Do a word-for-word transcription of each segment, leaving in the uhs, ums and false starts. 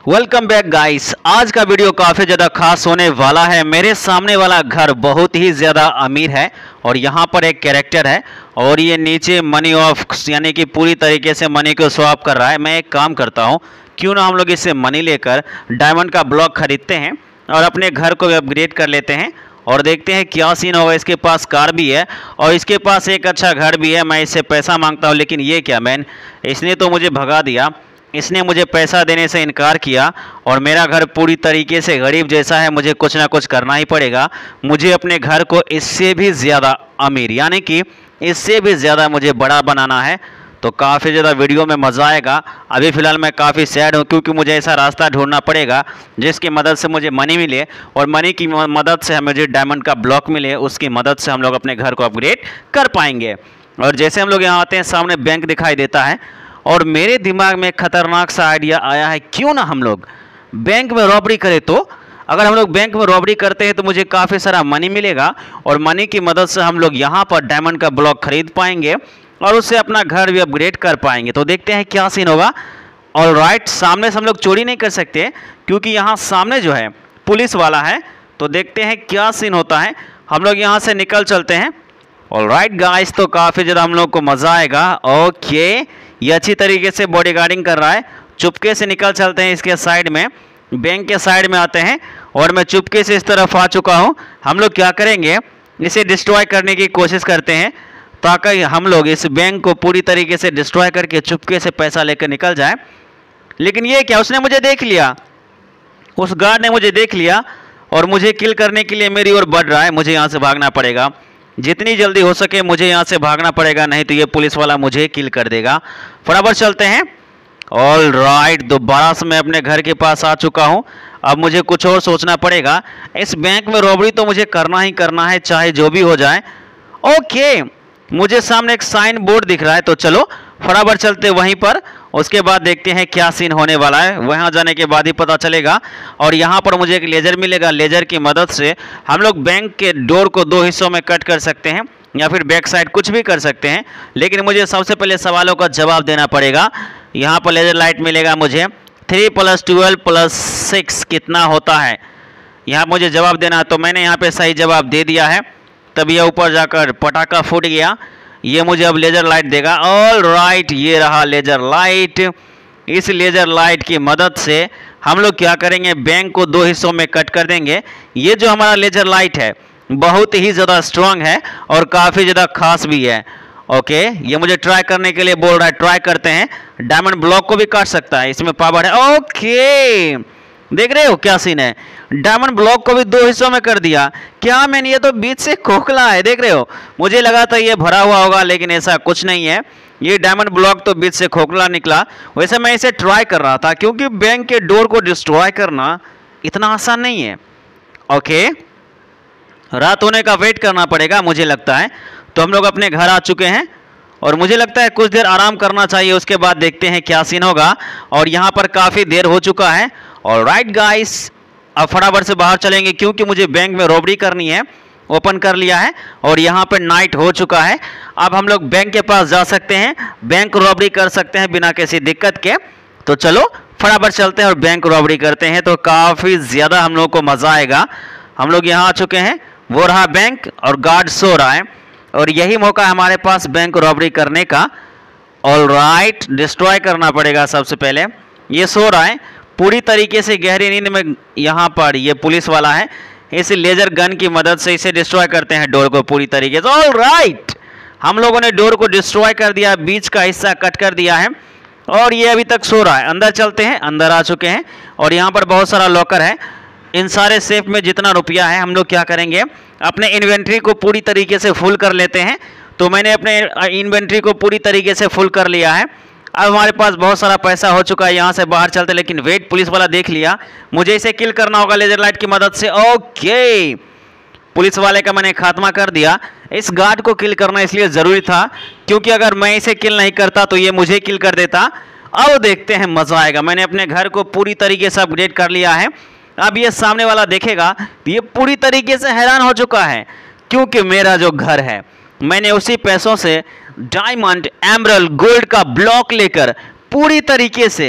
Welcome back guys. आज का video काफ़ी ज़्यादा खास होने वाला है। मेरे सामने वाला घर बहुत ही ज़्यादा अमीर है और यहाँ पर एक कैरेक्टर है और ये नीचे मनी ऑफ यानी कि पूरी तरीके से मनी को स्वैप कर रहा है। मैं एक काम करता हूँ, क्यों ना हम लोग इससे मनी लेकर डायमंड का ब्लॉक खरीदते हैं और अपने घर को अपग्रेड कर लेते हैं और देखते हैं क्या सीन होगा। इसके पास कार भी है और इसके पास एक अच्छा घर भी है। मैं इससे पैसा मांगता हूँ, लेकिन ये क्या मैन, इसने तो मुझे भगा दिया। इसने मुझे पैसा देने से इनकार किया और मेरा घर पूरी तरीके से गरीब जैसा है। मुझे कुछ ना कुछ करना ही पड़ेगा। मुझे अपने घर को इससे भी ज़्यादा अमीर यानी कि इससे भी ज़्यादा मुझे बड़ा बनाना है। तो काफ़ी ज़्यादा वीडियो में मज़ा आएगा। अभी फ़िलहाल मैं काफ़ी सैड हूँ क्योंकि मुझे ऐसा रास्ता ढूंढना पड़ेगा जिसकी मदद से मुझे मनी मिले और मनी की मदद से मुझे डायमंड का ब्लॉक मिले। उसकी मदद से हम लोग अपने घर को अपग्रेड कर पाएंगे। और जैसे हम लोग यहाँ आते हैं, सामने बैंक दिखाई देता है और मेरे दिमाग में खतरनाक सा आइडिया आया है, क्यों ना हम लोग बैंक में रॉबरी करें। तो अगर हम लोग बैंक में रॉबरी करते हैं तो मुझे काफ़ी सारा मनी मिलेगा और मनी की मदद से हम लोग यहाँ पर डायमंड का ब्लॉक खरीद पाएंगे और उससे अपना घर भी अपग्रेड कर पाएंगे। तो देखते हैं क्या सीन होगा। और राइट, सामने से हम लोग चोरी नहीं कर सकते क्योंकि यहाँ सामने जो है पुलिस वाला है। तो देखते हैं क्या सीन होता है। हम लोग यहाँ से निकल चलते हैं। और राइट गाइस, तो काफ़ी ज़्यादा हम लोग को मज़ा आएगा। ओके, ये अच्छी तरीके से बॉडी गार्डिंग कर रहा है। चुपके से निकल चलते हैं इसके साइड में, बैंक के साइड में आते हैं और मैं चुपके से इस तरफ आ चुका हूँ। हम लोग क्या करेंगे, इसे डिस्ट्रॉय करने की कोशिश करते हैं ताकि हम लोग इस बैंक को पूरी तरीके से डिस्ट्रॉय करके चुपके से पैसा लेकर निकल जाए। लेकिन ये क्या, उसने मुझे देख लिया, उस गार्ड ने मुझे देख लिया और मुझे किल करने के लिए मेरी ओर बढ़ रहा है। मुझे यहाँ से भागना पड़ेगा, जितनी जल्दी हो सके मुझे यहाँ से भागना पड़ेगा, नहीं तो ये पुलिस वाला मुझे किल कर देगा। फटाफट चलते हैं। ऑल राइट, दोबारा से मैं अपने घर के पास आ चुका हूँ। अब मुझे कुछ और सोचना पड़ेगा। इस बैंक में रॉबरी तो मुझे करना ही करना है, चाहे जो भी हो जाए। ओके, मुझे सामने एक साइन बोर्ड दिख रहा है, तो चलो फटाफट चलते वहीं पर। उसके बाद देखते हैं क्या सीन होने वाला है। वहाँ जाने के बाद ही पता चलेगा। और यहाँ पर मुझे एक लेजर मिलेगा। लेजर की मदद से हम लोग बैंक के डोर को दो हिस्सों में कट कर सकते हैं या फिर बैक साइड कुछ भी कर सकते हैं। लेकिन मुझे सबसे पहले सवालों का जवाब देना पड़ेगा। यहाँ पर लेजर लाइट मिलेगा मुझे। Three plus twelve plus six कितना होता है, यहाँ मुझे जवाब देना है। तो मैंने यहाँ पर सही जवाब दे दिया है, तब यह ऊपर जाकर पटाखा फूट गया। ये मुझे अब लेजर लाइट देगा। ऑल राइट, ये रहा लेजर लाइट। इस लेजर लाइट की मदद से हम लोग क्या करेंगे, बैंक को दो हिस्सों में कट कर देंगे। ये जो हमारा लेजर लाइट है बहुत ही ज़्यादा स्ट्रांग है और काफ़ी ज़्यादा खास भी है। ओके, ये मुझे ट्राई करने के लिए बोल रहा है, ट्राई करते हैं। डायमंड ब्लॉक को भी काट सकता है, इसमें पावर है। ओके, देख रहे हो क्या सीन है, डायमंड ब्लॉक को भी दो हिस्सों में कर दिया। क्या मैंने, ये तो बीच से खोखला है, देख रहे हो। मुझे लगा था ये भरा हुआ होगा, लेकिन ऐसा कुछ नहीं है। ये डायमंड ब्लॉक तो बीच से खोखला निकला। वैसे मैं इसे ट्राई कर रहा था क्योंकि बैंक के डोर को डिस्ट्रॉय करना इतना आसान नहीं है। ओके, रात होने का वेट करना पड़ेगा मुझे लगता है। तो हम लोग अपने घर आ चुके हैं और मुझे लगता है कुछ देर आराम करना चाहिए। उसके बाद देखते हैं क्या सीन होगा। और यहाँ पर काफ़ी देर हो चुका है। और राइट गाइस, अब फटाफट से बाहर चलेंगे क्योंकि मुझे बैंक में रॉबरी करनी है। ओपन कर लिया है और यहाँ पर नाइट हो चुका है। अब हम लोग बैंक के पास जा सकते हैं, बैंक रॉबरी कर सकते हैं बिना किसी दिक्कत के। तो चलो फटाफट चलते हैं और बैंक रॉबरी करते हैं। तो काफ़ी ज़्यादा हम लोग को मज़ा आएगा। हम लोग यहाँ आ चुके हैं, वो रहा बैंक और गार्ड सो रहा है और यही मौका है हमारे पास बैंक रॉबरी करने का। ऑल राइट, डिस्ट्रॉय करना पड़ेगा सबसे पहले। ये सो रहा है पूरी तरीके से गहरी नींद में। यहाँ पर ये पुलिस वाला है, इस लेजर गन की मदद से इसे डिस्ट्रॉय करते हैं डोर को पूरी तरीके से। ऑल राइट, हम लोगों ने डोर को डिस्ट्रॉय कर दिया, बीच का हिस्सा कट कर दिया है और ये अभी तक सो रहा है। अंदर चलते हैं, अंदर आ चुके हैं और यहाँ पर बहुत सारा लॉकर है। इन सारे सेफ में जितना रुपया है हम लोग क्या करेंगे, अपने इन्वेंट्री को पूरी तरीके से फुल कर लेते हैं। तो मैंने अपने इन्वेंट्री को पूरी तरीके से फुल कर लिया है। अब हमारे पास बहुत सारा पैसा हो चुका है। यहाँ से बाहर चलते, लेकिन वेट, पुलिस वाला देख लिया। मुझे इसे किल करना होगा लेजर लाइट की मदद से। ओके, पुलिस वाले का मैंने खात्मा कर दिया। इस गार्ड को किल करना इसलिए ज़रूरी था क्योंकि अगर मैं इसे किल नहीं करता तो ये मुझे किल कर देता। अब देखते हैं, मज़ा आएगा। मैंने अपने घर को पूरी तरीके से अपग्रेड कर लिया है। अब ये सामने वाला देखेगा तो ये पूरी तरीके से हैरान हो चुका है क्योंकि मेरा जो घर है मैंने उसी पैसों से डायमंड, एमरल्ड, गोल्ड का ब्लॉक लेकर पूरी तरीके से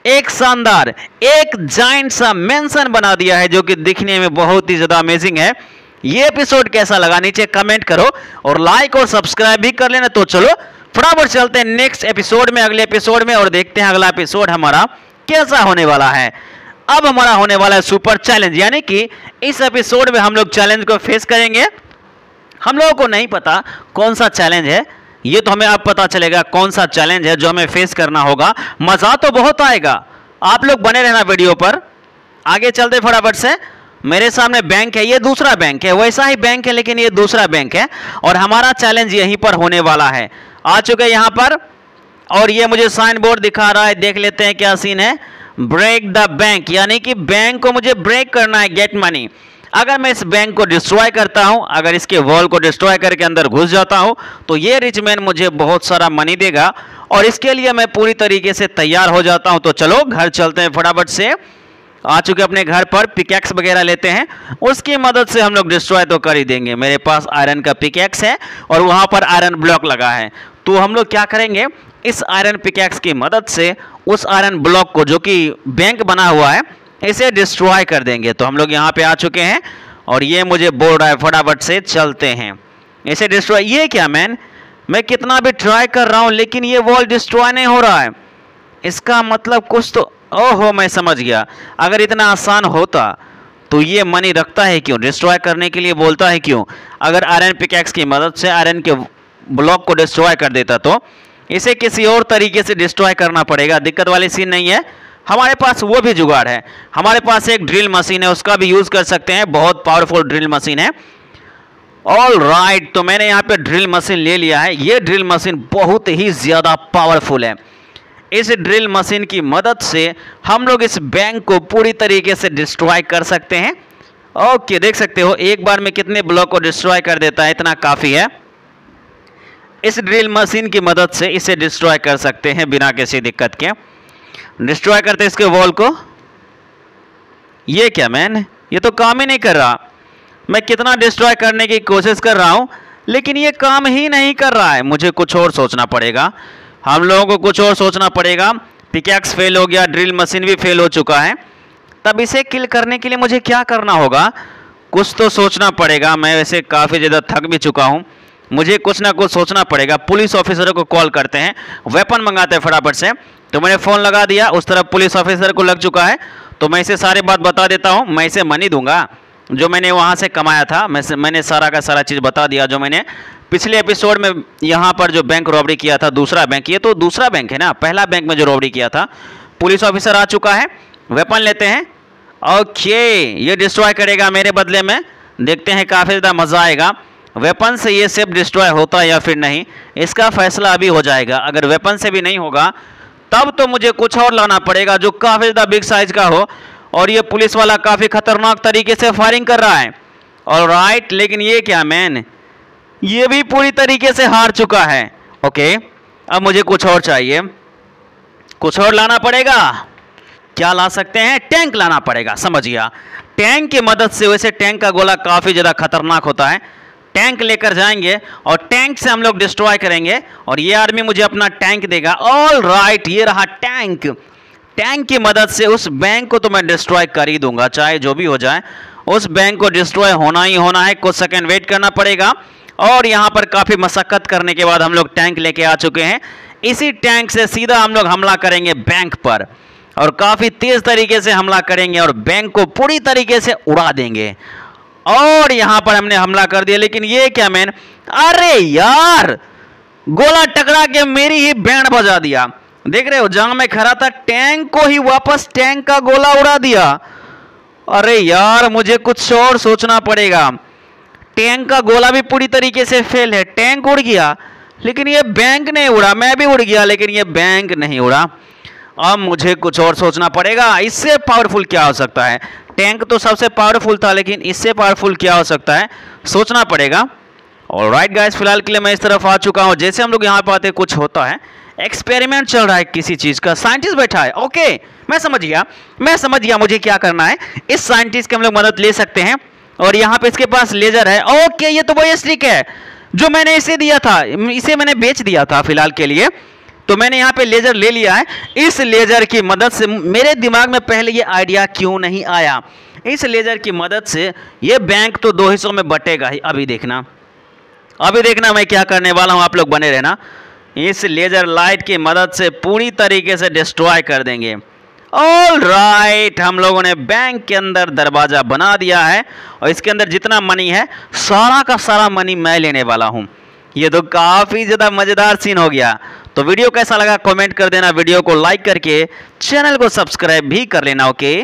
एक शानदार एक जाइंट सा मेंशन बना दिया है जो कि दिखने में बहुत ही ज्यादा अमेजिंग है। ये एपिसोड कैसा लगा नीचे कमेंट करो और लाइक और सब्सक्राइब भी कर लेना। तो चलो फटाफट चलते हैं नेक्स्ट एपिसोड में, अगले एपिसोड में, और देखते हैं अगला एपिसोड हमारा कैसा होने वाला है। अब हमारा होने वाला है सुपर चैलेंज, यानी कि इस एपिसोड में हम लोग चैलेंज को फेस करेंगे। हम लोगों को नहीं पता कौन सा चैलेंज है, ये तो हमें अब पता चलेगा कौन सा चैलेंज है जो हमें फेस करना होगा। मजा तो बहुत आएगा, आप लोग बने रहना वीडियो पर। आगे चलते फटाफट से। मेरे सामने बैंक है, ये दूसरा बैंक है, वैसा ही बैंक है लेकिन ये दूसरा बैंक है, और हमारा चैलेंज यहीं पर होने वाला है। आ चुके हैं यहाँ पर, और ये मुझे साइन बोर्ड दिखा रहा है, देख लेते हैं क्या सीन है। ब्रेक द बैंक, यानी कि बैंक को मुझे ब्रेक करना है, गेट मनी। अगर मैं इस बैंक को डिस्ट्रॉय करता हूं, अगर इसके वॉल को डिस्ट्रॉय करके अंदर घुस जाता हूं, तो ये रिच मैन मुझे बहुत सारा मनी देगा, और इसके लिए मैं पूरी तरीके से तैयार हो जाता हूं। तो चलो घर चलते हैं फटाफट से। आ चुके अपने घर पर, पिकैक्स वगैरह लेते हैं, उसकी मदद से हम लोग डिस्ट्रॉय तो कर ही देंगे। मेरे पास आयरन का पिकैक्स है और वहां पर आयरन ब्लॉक लगा है, तो हम लोग क्या करेंगे, इस आयरन पिकैक्स की मदद से उस आयरन ब्लॉक को जो कि बैंक बना हुआ है इसे डिस्ट्रॉय कर देंगे। तो हम लोग यहाँ पे आ चुके हैं, और ये मुझे बोल रहा है फटाफट से चलते हैं इसे डिस्ट्रॉय। ये क्या मैन, मैं कितना भी ट्राई कर रहा हूँ लेकिन ये वॉल डिस्ट्रॉय नहीं हो रहा है। इसका मतलब कुछ तो, ओहो मैं समझ गया। अगर इतना आसान होता तो ये मनी रखता है क्यों, डिस्ट्रॉय करने के लिए बोलता है क्यों। अगर आयरन पिकैक्स की मदद से आयरन के ब्लॉक को डिस्ट्रॉय कर देता तो इसे किसी और तरीके से डिस्ट्रॉय करना पड़ेगा। दिक्कत वाली सीन नहीं है, हमारे पास वो भी जुगाड़ है। हमारे पास एक ड्रिल मशीन है, उसका भी यूज़ कर सकते हैं, बहुत पावरफुल ड्रिल मशीन है। ऑल राइट right, तो मैंने यहाँ पे ड्रिल मशीन ले लिया है। ये ड्रिल मशीन बहुत ही ज़्यादा पावरफुल है। इस ड्रिल मशीन की मदद से हम लोग इस बैंक को पूरी तरीके से डिस्ट्रॉय कर सकते हैं। ओके, देख सकते हो एक बार में कितने ब्लॉक को डिस्ट्रॉय कर देता है, इतना काफ़ी है। इस ड्रिल मशीन की मदद से इसे डिस्ट्रॉय कर सकते हैं बिना किसी दिक्कत के। डिस्ट्रॉय करते हैं इसके वॉल को। ये क्या मैन, ये तो काम ही नहीं कर रहा। मैं कितना डिस्ट्रॉय करने की कोशिश कर रहा हूँ लेकिन ये काम ही नहीं कर रहा है। मुझे कुछ और सोचना पड़ेगा, हम लोगों को कुछ और सोचना पड़ेगा। पिकैक्स फेल हो गया, ड्रिल मशीन भी फेल हो चुका है। तब इसे किल करने के लिए मुझे क्या करना होगा, कुछ तो सोचना पड़ेगा। मैं वैसे काफ़ी ज़्यादा थक भी चुका हूँ, मुझे कुछ ना कुछ सोचना पड़ेगा। पुलिस ऑफिसरों को कॉल करते हैं, वेपन मंगाते हैं फटाफट से। तो मैंने फ़ोन लगा दिया, उस तरफ पुलिस ऑफिसर को लग चुका है। तो मैं इसे सारी बात बता देता हूँ। मैं इसे मनी दूंगा जो मैंने वहाँ से कमाया था। मैं मैंने सारा का सारा चीज़ बता दिया जो मैंने पिछले एपिसोड में यहाँ पर जो बैंक रॉबरी किया था, दूसरा बैंक, ये तो दूसरा बैंक है ना, पहला बैंक में जो रॉबरी किया था। पुलिस ऑफिसर आ चुका है, वेपन लेते हैं। ओके, ये डिस्ट्रॉय करेगा मेरे बदले में, देखते हैं, काफ़ी ज़्यादा मज़ा आएगा। वेपन से ये सिर्फ डिस्ट्रॉय होता है या फिर नहीं, इसका फैसला अभी हो जाएगा। अगर वेपन से भी नहीं होगा तब तो मुझे कुछ और लाना पड़ेगा जो काफ़ी ज़्यादा बिग साइज का हो। और ये पुलिस वाला काफ़ी खतरनाक तरीके से फायरिंग कर रहा है। ऑल राइट, लेकिन ये क्या मैन, ये भी पूरी तरीके से हार चुका है। ओके, अब मुझे कुछ और चाहिए, कुछ और लाना पड़ेगा। क्या ला सकते हैं, टैंक लाना पड़ेगा, समझ गया। टैंक की मदद से, वैसे टैंक का गोला काफ़ी ज़्यादा खतरनाक होता है। टैंक लेकर जाएंगे और टैंक से हम लोग डिस्ट्रॉय करेंगे, और ये आदमी मुझे अपना टैंक देगा। ऑल राइट, ये रहा टैंक। टैंक की मदद से उस बैंक को तो मैं डिस्ट्रॉय कर ही दूंगा, चाहे जो भी हो जाए। उस बैंक को डिस्ट्रॉय होना ही होना है, कुछ सेकंड वेट करना पड़ेगा। और यहाँ पर काफ़ी मशक्क़त करने के बाद हम लोग टैंक लेके आ चुके हैं। इसी टैंक से सीधा हम लोग हमला करेंगे बैंक पर, और काफ़ी तेज़ तरीके से हमला करेंगे और बैंक को पूरी तरीके से उड़ा देंगे। और यहाँ पर हमने हमला कर दिया, लेकिन ये क्या मैन, अरे यार, गोला टकरा के मेरी ही बैंड बजा दिया। देख रहे हो, जहां मैं खड़ा था टैंक को ही वापस टैंक का गोला उड़ा दिया। अरे यार, मुझे कुछ और सोचना पड़ेगा। टैंक का गोला भी पूरी तरीके से फेल है, टैंक उड़ गया लेकिन ये बैंक नहीं उड़ा। मैं भी उड़ गया लेकिन ये बैंक नहीं उड़ा। अब मुझे कुछ और सोचना पड़ेगा, इससे पावरफुल क्या हो सकता है। टैंक तो सबसे पावरफुल था, लेकिन इससे पावरफुल क्या हो सकता है, सोचना पड़ेगा। और राइट गाइस, फिलहाल के लिए मैं इस तरफ आ चुका हूँ। जैसे हम लोग यहाँ पे आते कुछ होता है, एक्सपेरिमेंट चल रहा है किसी चीज़ का, साइंटिस्ट बैठा है। ओके, मैं समझ गया, मैं समझ गया मुझे क्या करना है। इस साइंटिस्ट की हम लोग मदद ले सकते हैं, और यहाँ पे इसके पास लेजर है। ओके, ये तो वही स्टिक है जो मैंने इसे दिया था, इसे मैंने बेच दिया था फिलहाल के लिए। तो मैंने यहाँ पे लेजर ले लिया है। इस लेजर की मदद से मेरे दिमाग में पहले ये आइडिया क्यों नहीं आया। इस लेजर की मदद से ये बैंक तो दो हिस्सों में बटेगा ही। अभी देखना अभी देखना मैं क्या करने वाला हूँ, आप लोग बने रहना। इस लेजर लाइट की मदद से पूरी तरीके से डिस्ट्रॉय कर देंगे। ऑल राइट, हम लोगों ने बैंक के अंदर दरवाजा बना दिया है और इसके अंदर जितना मनी है सारा का सारा मनी मैं लेने वाला हूँ। ये तो काफ़ी ज़्यादा मज़ेदार सीन हो गया। तो वीडियो कैसा लगा कमेंट कर देना, वीडियो को लाइक करके चैनल को सब्सक्राइब भी कर लेना। ओके।